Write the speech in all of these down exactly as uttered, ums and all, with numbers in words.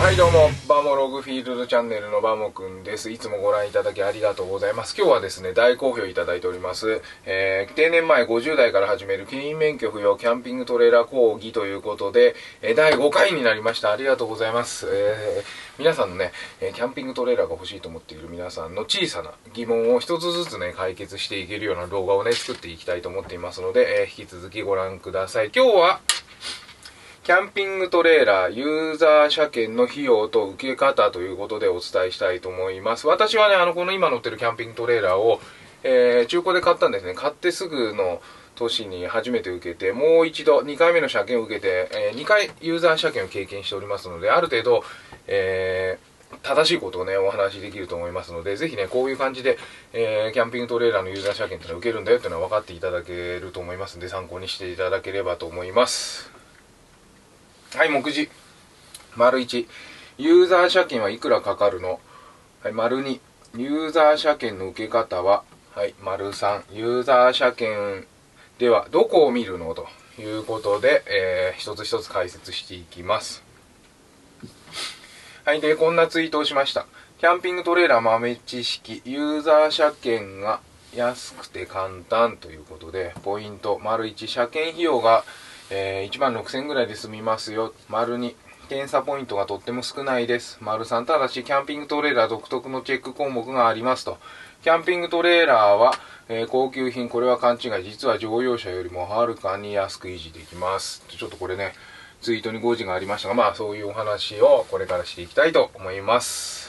はいどうも、バモログフィールドチャンネルのバモくんです。いつもご覧いただきありがとうございます。今日はですね、大好評いただいております。えー、定年前ごじゅう代から始める牽引免許不要キャンピングトレーラー講義ということで、えー、だいごかいになりました。ありがとうございます。えー、皆さんのね、キャンピングトレーラーが欲しいと思っている皆さんの小さな疑問を一つずつね、解決していけるような動画をね、作っていきたいと思っていますので、えー、引き続きご覧ください。今日は、キャンピングトレーラーユーザー車検の費用と受け方ということでお伝えしたいと思います。私はね、あの、この今乗ってるキャンピングトレーラーを、えー、中古で買ったんですね。買ってすぐの年に初めて受けて、もう一度にかいめの車検を受けて、えー、にかいユーザー車検を経験しておりますので、ある程度、えー、正しいことをね、お話しできると思いますので、ぜひね、こういう感じで、えー、キャンピングトレーラーのユーザー車検っていうのを受けるんだよっていうのは分かっていただけると思いますので、参考にしていただければと思います。はい、目次。丸いち、ユーザー車検はいくらかかるの？はい、丸に、ユーザー車検の受け方は、はい、丸さん、ユーザー車検ではどこを見るのということで、えー、一つ一つ解説していきます。はい、で、こんなツイートをしました。キャンピングトレーラー豆知識、ユーザー車検が安くて簡単ということで、ポイント、丸いち、車検費用がえー、いちまんろくせんえんぐらいで済みますよ。丸に、検査ポイントがとっても少ないです。丸さん、ただし、キャンピングトレーラー独特のチェック項目がありますと。キャンピングトレーラーは、えー、高級品、これは勘違い。実は乗用車よりもはるかに安く維持できます。ちょっとこれね、ツイートに誤字がありましたが、まあ、そういうお話をこれからしていきたいと思います。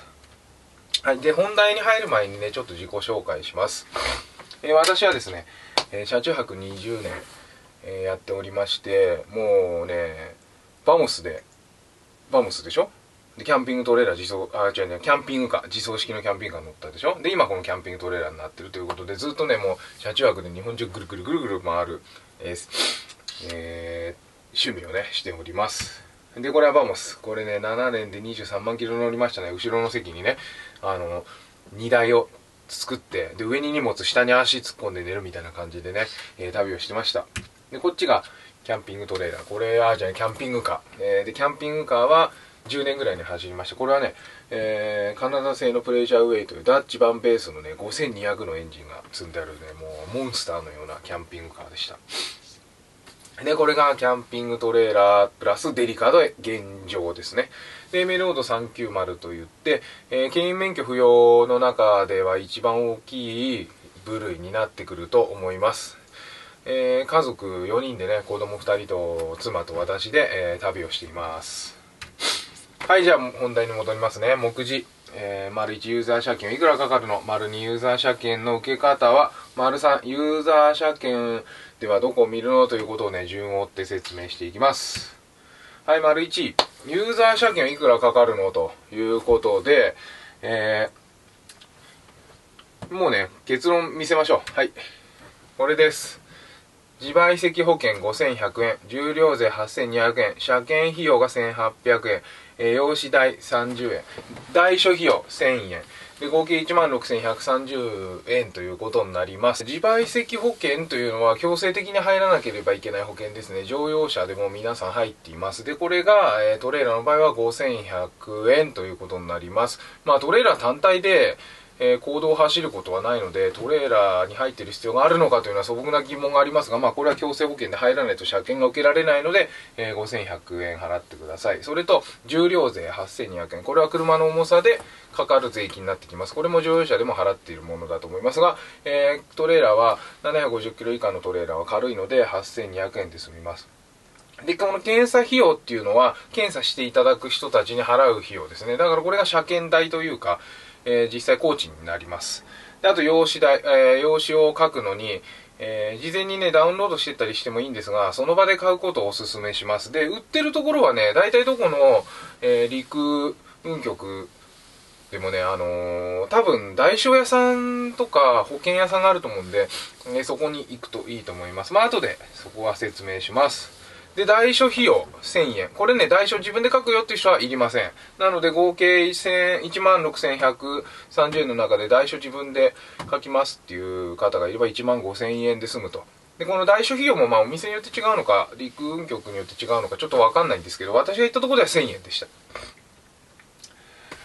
はい。で、本題に入る前にね、ちょっと自己紹介します。えー、私はですね、えー、車中泊にじゅうねん、えー、やっておりまして、もうね、バモスで、バモスでしょで、キャンピングトレーラー自走、あ、違うね、キャンピングカー、自走式のキャンピングカー乗ったでしょで、今このキャンピングトレーラーになってるということで、ずっとね、もう車中泊で日本中ぐるぐるぐるぐる回る、えーえー、趣味をね、しております。で、これはバモス。これね、ななねんでにじゅうさんまんキロ乗りましたね。後ろの席にね、あの、荷台を作って、で、上に荷物、下に足突っ込んで寝るみたいな感じでね、えー、旅をしてました。で、こっちがキャンピングトレーラー。これは、じゃあ、キャンピングカー。えー、で、キャンピングカーはじゅうねんぐらいに走りました。これはね、えー、カナダ製のプレジャーウェイというダッチ版ベースのね、ごせんにひゃくのエンジンが積んであるね、もうモンスターのようなキャンピングカーでした。で、これがキャンピングトレーラープラスデリカで現状ですね。で、エメロードさんきゅうまるといって、えー、牽引免許不要の中では一番大きい部類になってくると思います。えー、家族よにんでね、子供ふたりと妻と私で、えー、旅をしています。はい、じゃあ本題に戻りますね。目次。えー、丸いちユーザー車検いくらかかるの？丸にユーザー車検の受け方は、丸さんユーザー車検ではどこを見るのということをね、順を追って説明していきます。はい、丸いちユーザー車検はいくらかかるのということで、えー、もうね、結論見せましょう。はい。これです。自賠責保険ごせんひゃくえん、重量税はっせんにひゃくえん、車検費用がせんはっぴゃくえん、えー、用紙代さんじゅうえん、代書費用せんえん、で合計いちまんろくせんひゃくさんじゅうえんということになります。自賠責保険というのは強制的に入らなければいけない保険ですね。乗用車でも皆さん入っています。で、これが、えー、トレーラーの場合はごせんひゃくえんということになります。まあトレーラー単体でえー、公道を走ることはないので、トレーラーに入っている必要があるのかというのは素朴な疑問がありますが、まあこれは強制保険で入らないと車検が受けられないので、えー、ごせんひゃくえん払ってください。それと、重量税はっせんにひゃくえん。これは車の重さでかかる税金になってきます。これも乗用車でも払っているものだと思いますが、えー、トレーラーはななひゃくごじゅっキロ以下のトレーラーは軽いのではっせんにひゃくえんで済みます。で、この検査費用っていうのは、検査していただく人たちに払う費用ですね。だからこれが車検代というか、えー、実際工賃になります。で、あと用紙代、えー、用紙を書くのに、えー、事前にね、ダウンロードしてったりしてもいいんですが、その場で買うことをお勧めします。で、売ってるところはね、大体どこの、えー、陸運局でもね、あのー、多分、代書屋さんとか保険屋さんがあると思うんで、えー、そこに行くといいと思います。まあ、後でそこは説明します。で、代書費用せんえん。これね、代書自分で書くよっていう人はいりません。なので、合計いちまんろくせんひゃくさんじゅうえんの中で代書自分で書きますっていう方がいればいちまんごせんえんで済むと。で、この代書費用もまあお店によって違うのか、陸運局によって違うのかちょっとわかんないんですけど、私が行ったところではせんえんでした。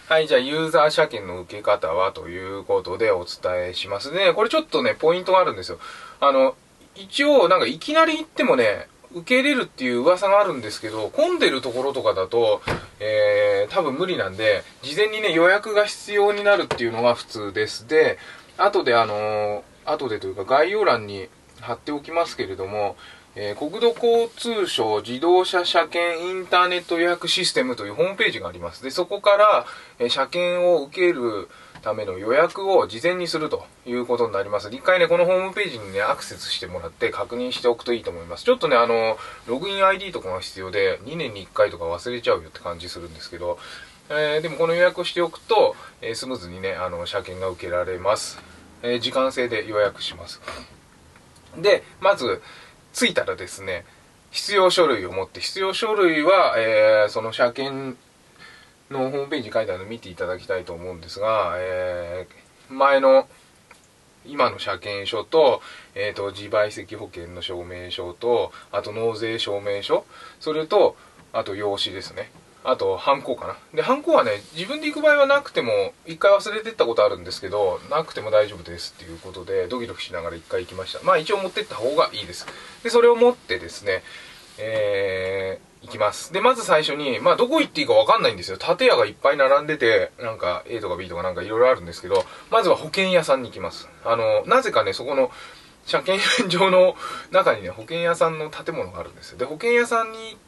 はい、じゃあユーザー車検の受け方はということでお伝えします。で、ね、これちょっとね、ポイントがあるんですよ。あの、一応、なんかいきなり行ってもね、受け入れるっていう噂があるんですけど、混んでるところとかだと、えー、多分無理なんで、事前にね、予約が必要になるっていうのが普通です。で、後であのー、後でというか概要欄に貼っておきますけれども、えー、国土交通省自動車車検インターネット予約システムというホームページがあります。で、そこから、えー、車検を受けるための予約を事前にするということになります。一回ね、このホームページにね、アクセスしてもらって確認しておくといいと思います。ちょっとね、あの、ログイン アイディー とかが必要で、にねんにいっかいとか忘れちゃうよって感じするんですけど、えー、でもこの予約をしておくと、えー、スムーズにね、あの、車検が受けられます。えー、時間制で予約します。で、まず、着いたらですね、必要書類を持って、必要書類は、えー、その車検のホームページに書いてあるのを見ていただきたいと思うんですが、えー、前の、今の車検証と、えっと、自賠責保険の証明書と、あと納税証明書、それと、あと用紙ですね。あと、ハンコかな。で、ハンコはね、自分で行く場合はなくても、一回忘れてったことあるんですけど、なくても大丈夫ですっていうことで、ドキドキしながら一回行きました。まあ一応持ってった方がいいです。で、それを持ってですね、えー、行きます。で、まず最初に、まあどこ行っていいかわかんないんですよ。建屋がいっぱい並んでて、なんか A とか B とかなんかいろいろあるんですけど、まずは保険屋さんに行きます。あの、なぜかね、そこの、車検場の中にね、保険屋さんの建物があるんですよ。で、保険屋さんに行って、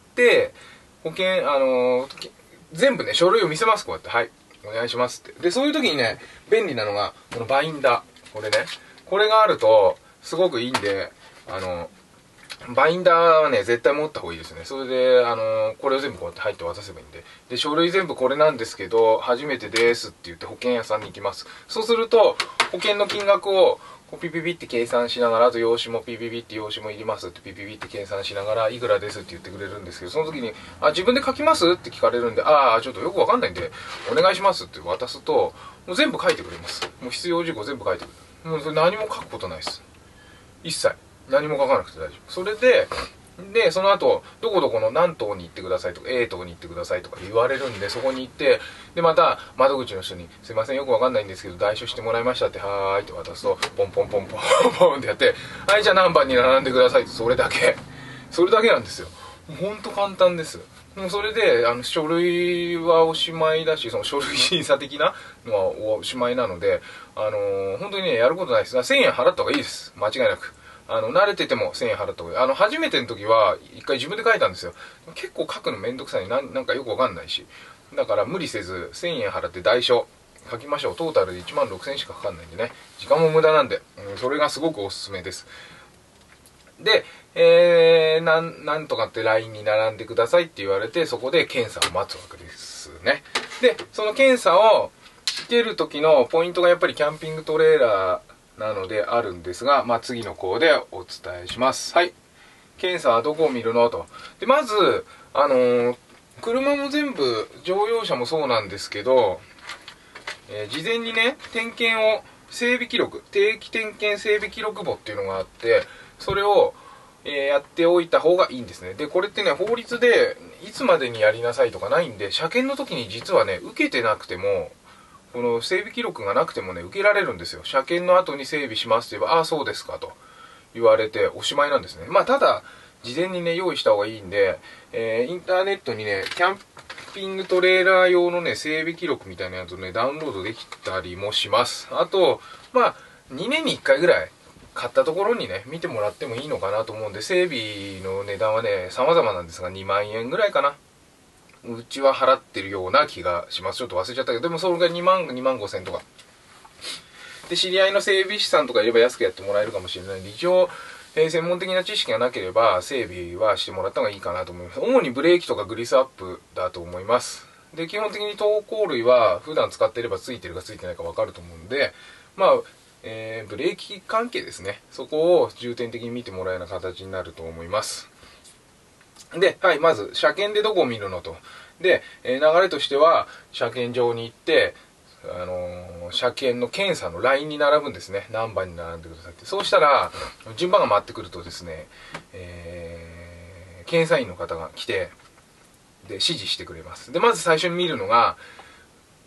保険、あのー、全部ね、書類を見せます、こうやって。はい。お願いしますって。で、そういう時にね、便利なのが、このバインダー。これね。これがあると、すごくいいんで、あの、バインダーはね、絶対持った方がいいですね。それで、あの、これを全部こうやって入って渡せばいいんで。で、書類全部これなんですけど、初めてですって言って保険屋さんに行きます。そうすると、保険の金額を、ピピピって計算しながら、あと用紙もピピピって用紙もいりますってピピピって計算しながら、いくらですって言ってくれるんですけど、その時に、あ、自分で書きますって聞かれるんで、ああ、ちょっとよくわかんないんで、お願いしますって渡すと、もう全部書いてくれます。もう必要事項全部書いてくれる。もうそれ何も書くことないです。一切。何も書かなくて大丈夫。それで、で、その後、どこどこの何棟に行ってくださいとか、A 棟に行ってくださいとか言われるんで、そこに行って、で、また、窓口の人に、すいません、よくわかんないんですけど、代書してもらいましたって、はーいって渡すと、ポンポンポンポンポンってやって、はい、じゃあ何番に並んでくださいって、それだけ。それだけなんですよ。ほんと簡単です。もうそれで、あの、書類はおしまいだし、その書類審査的なのはおしまいなので、あのー、本当にね、やることないです。せんえん払った方がいいです。間違いなく。あの、慣れててもせんえん払った方がいい。あの、初めての時は、一回自分で書いたんですよ。結構書くのめんどくさい。なん、なんかよくわかんないし。だから無理せず、せんえん払って代書書きましょう。トータルでいちまんろくせんえんしかかかんないんでね。時間も無駄なんで、うん、それがすごくおすすめです。で、えー、なん、なんとかって ライン に並んでくださいって言われて、そこで検査を待つわけですね。で、その検査を受ける時のポイントがやっぱりキャンピングトレーラー、なのであるんですが、まあ、次の項でお伝えします。はい。検査はどこを見るのと。で、まず、あのー、車も全部、乗用車もそうなんですけど、えー、事前にね、点検を、整備記録、定期点検整備記録簿っていうのがあって、それを、えー、やっておいた方がいいんですね。で、これってね、法律で、いつまでにやりなさいとかないんで、車検の時に実はね、受けてなくても、この整備記録がなくてもね、受けられるんですよ。車検の後に整備しますって言えば、ああ、そうですかと言われておしまいなんですね。まあ、ただ、事前にね、用意した方がいいんで、えー、インターネットにね、キャンピングトレーラー用のね、整備記録みたいなやつをね、ダウンロードできたりもします。あと、まあ、にねんにいっかいぐらい、買ったところにね、見てもらってもいいのかなと思うんで、整備の値段はね、様々なんですが、にまんえんぐらいかな。うちは払ってるような気がします。ちょっと忘れちゃったけど、でもそれがにまん、にまんごせんとか。で、知り合いの整備士さんとかいれば安くやってもらえるかもしれないんで、一応、えー、専門的な知識がなければ、整備はしてもらった方がいいかなと思います。主にブレーキとかグリスアップだと思います。で、基本的に投稿類は、普段使っていればついてるかついてないかわかると思うんで、まあ、えー、ブレーキ関係ですね。そこを重点的に見てもらうような形になると思います。で、はい、まず、車検でどこを見るのと。で、えー、流れとしては、車検場に行って、あのー、車検の検査のラインに並ぶんですね。何番に並んでくださいって。そうしたら、順番が回ってくるとですね、えー、検査員の方が来て、で、指示してくれます。で、まず最初に見るのが、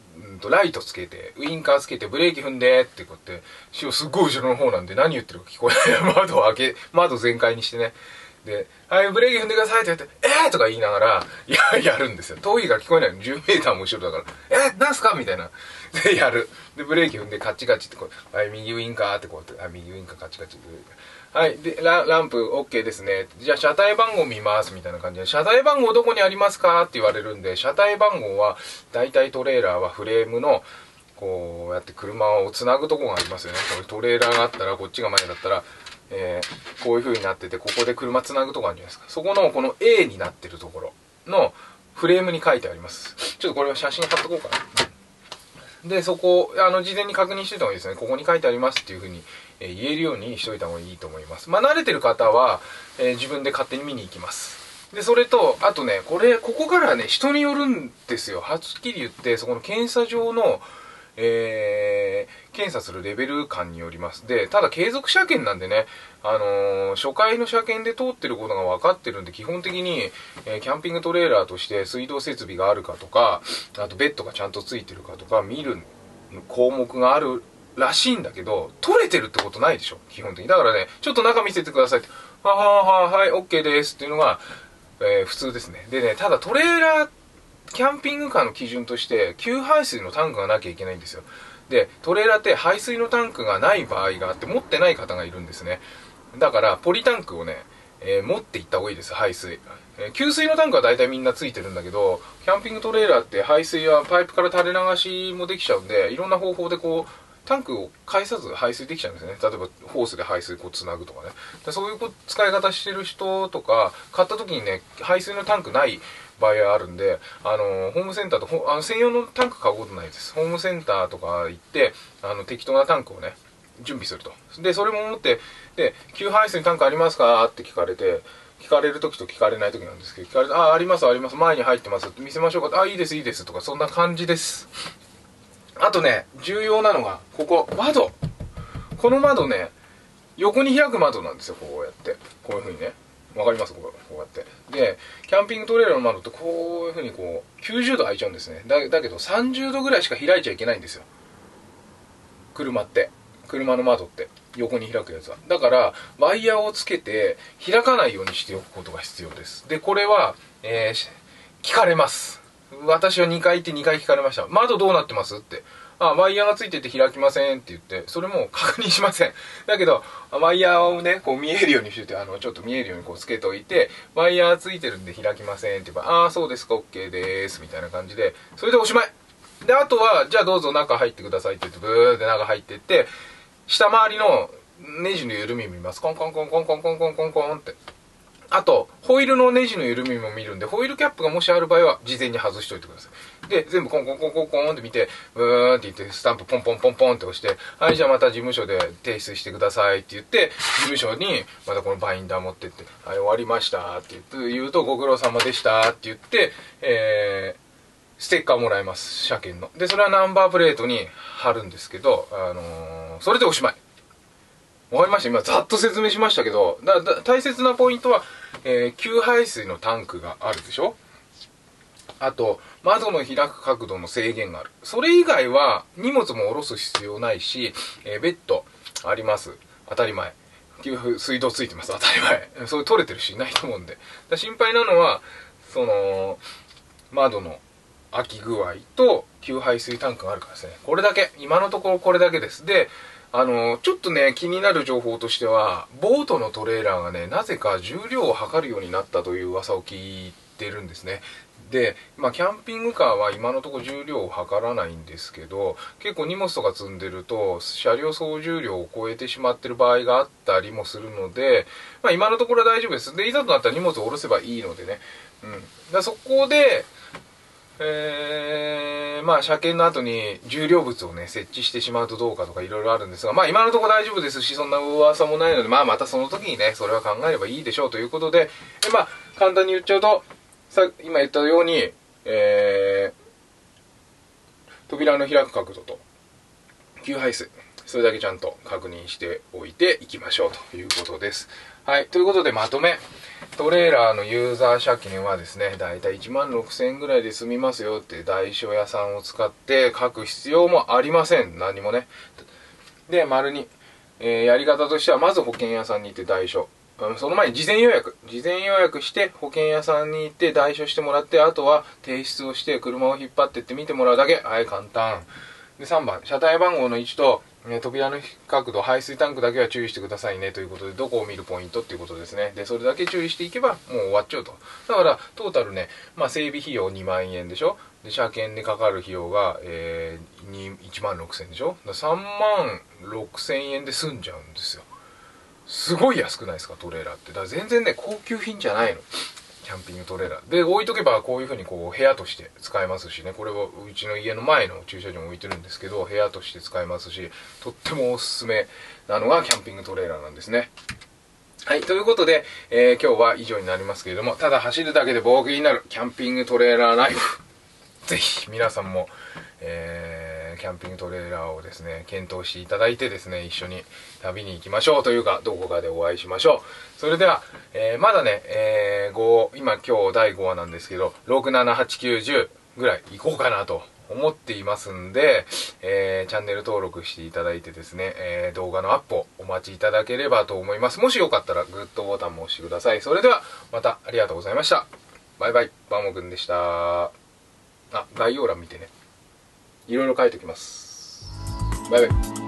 うんとライトつけて、ウインカーつけて、ブレーキ踏んでってこうやって、すっごい後ろの方なんで何言ってるか聞こえない。窓を開け、窓全開にしてね。で、はい、ブレーキ踏んでくださいって言って、えーとか言いながら、いや、やるんですよ。遠いから聞こえないの。じゅうメーターも後ろだから、えー、なんすかみたいな。で、やる。で、ブレーキ踏んでカッチカチってこう、はい、右ウインカーってこうやって、はい、右ウインカーカチカチ。はい、で、ラ、ランプ OK ですね。じゃあ、車体番号見ます。みたいな感じで、車体番号どこにありますかって言われるんで、車体番号は、大体トレーラーはフレームの、こうやって車をつなぐとこがありますよね。これトレーラーがあったら、こっちが前だったら、えー、こういう風になってて、ここで車つなぐとこあるじゃないですか。そこのこの A になってるところのフレームに書いてあります。ちょっとこれは写真貼っとこうかな。で、そこ、あの、事前に確認してた方がいいですね。ここに書いてありますっていう風に、えー、言えるようにしといた方がいいと思います。まあ、慣れてる方は、えー、自分で勝手に見に行きます。で、それと、あとね、これ、ここからね、人によるんですよ。はっきり言って、そこの検査場の、えー、検査するレベル感によります。で、ただ継続車検なんでね、あのー、初回の車検で通ってることが分かってるんで、基本的に、えー、キャンピングトレーラーとして水道設備があるかとか、あとベッドがちゃんとついてるかとか、見る項目があるらしいんだけど、取れてるってことないでしょ、基本的に。だからね、ちょっと中見せてくださいって、ははははい、OK ですっていうのが、えー、普通ですね。でね、ただトレーラー、キャンピングカーの基準として給排水のタンクがなきゃいけないんですよ。で、トレーラーって排水のタンクがない場合があって持ってない方がいるんですね。だからポリタンクをね、えー、持っていった方がいいです。排水、えー、給水のタンクは大体みんなついてるんだけど、キャンピングトレーラーって排水はパイプから垂れ流しもできちゃうんで、いろんな方法でこうタンクを返さず排水できちゃうんですね。例えばホースで排水こうつなぐとかね。でそういう使い方してる人とか、買った時にね、排水のタンクない場合があるんで、あのホームセンターとあの専用のタンク買うことないです。ホームセンターとか行ってあの適当なタンクをね準備すると。でそれも持って、で給排水タンクありますかって聞かれて、聞かれる時と聞かれない時なんですけど、聞かれて、あありますあります、前に入ってますって見せましょうか、あいいですいいですとか、そんな感じです。あとね、重要なのがここ窓。この窓ね、横に開く窓なんですよ。こうやってこういう風にね、わかります？こう、こうやって。で、キャンピングトレーラーの窓ってこういう風にこう、きゅうじゅうど開いちゃうんですね。だ、だけどさんじゅうどぐらいしか開いちゃいけないんですよ。車って。車の窓って。横に開くやつは。だから、ワイヤーをつけて、開かないようにしておくことが必要です。で、これは、えー、聞かれます。私はにかい行ってにかい聞かれました。窓どうなってますって。あ、ワイヤーがついてて開きませんって言って、それも確認しません。だけど、ワイヤーをね、こう見えるようにしてて、あの、ちょっと見えるようにこうつけておいて、ワイヤーついてるんで開きませんって言えば、ああ、そうですか、OK です、みたいな感じで、それでおしまい。で、あとは、じゃあどうぞ中入ってくださいって言って、ブーって中入ってって、下回りのネジの緩み見ます。コンコンコンコンコンコンコンコンコンって。あと、ホイールのネジの緩みも見るんで、ホイールキャップがもしある場合は、事前に外しといてください。で、全部コンコンコンコンコンって見て、ブーンって言って、スタンプポンポンポンポンって押して、はい、じゃあまた事務所で提出してくださいって言って、事務所に、またこのバインダー持ってって、はい、終わりましたって言って、言うと、ご苦労様でしたって言って、えー、ステッカーもらえます。車検の。で、それはナンバープレートに貼るんですけど、あのー、それでおしまい。わかりました？今ざっと説明しましたけど、だだ大切なポイントは、えー、給排水のタンクがあるでしょ。あと、窓の開く角度の制限がある。それ以外は荷物も下ろす必要ないし、えー、ベッドあります。当たり前。水道ついてます。当たり前。それ取れてるし、いないと思うんで。だ心配なのは、その、窓の開き具合と給排水タンクがあるからですね。これだけ。今のところこれだけです。で、あのちょっとね気になる情報としては、ボートのトレーラーがねなぜか重量を測るようになったという噂を聞いてるんですね。で、まあ、キャンピングカーは今のところ重量を測らないんですけど、結構荷物とか積んでると車両総重量を超えてしまってる場合があったりもするので、まあ、今のところは大丈夫です。で、いざとなったら荷物を下ろせばいいのでね、うん、だそこでえー、まあ車検の後に重量物をね設置してしまうとどうかとかいろいろあるんですが、まあ今のところ大丈夫ですし、そんな噂もないので、まあまたその時にねそれは考えればいいでしょうということで、えまあ簡単に言っちゃうと、さ今言ったように、えー、扉の開く角度と給排水、それだけちゃんと確認しておいていきましょうということです。はい、ということでまとめ。 トレーラーのユーザー車検はですね、だいたいいちまんろくせんえんぐらいで済みますよって代書屋さんを使って書く必要もありません。何もね。で、丸に、えー、やり方としては、まず保険屋さんに行って代書。その前に事前予約。事前予約して保険屋さんに行って代書してもらって、あとは提出をして車を引っ張ってって見てもらうだけ。はい、簡単。で、さんばん、車体番号の位置と、ね、扉の角度、排水タンクだけは注意してくださいねということで、どこを見るポイントっていうことですね。で、それだけ注意していけば、もう終わっちゃうと。だから、トータルね、まあ、整備費用にまんえんでしょ。で、車検でかかる費用が、えー、いちまんろくせんえんでしょ。ださんまんろくせんえんで済んじゃうんですよ。すごい安くないですか、トレーラーって。だから全然ね、高級品じゃないの。キャンピングトレーラー。で、置いとけばこういう風にこう部屋として使えますしね。これはうちの家の前の駐車場に置いてるんですけど、部屋として使えますし、とってもおすすめなのがキャンピングトレーラーなんですね。はい、ということで、えー、今日は以上になりますけれども、ただ走るだけで冒険になるキャンピングトレーラーライフ。ぜひ皆さんも、えー、キャンピングトレーラーをですね、検討していただいてですね、一緒に旅に行きましょうというか、どこかでお会いしましょう。それでは、えー、まだね、えー、ご、今今日だいごわなんですけど、ろく、なな、はち、きゅう、じゅうぐらい行こうかなと思っていますんで、えー、チャンネル登録していただいてですね、えー、動画のアップをお待ちいただければと思います。もしよかったらグッドボタンも押してください。それでは、またありがとうございました。バイバイ、バモくんでした。あ、概要欄見てね。いろいろ書いておきます。バイバイ。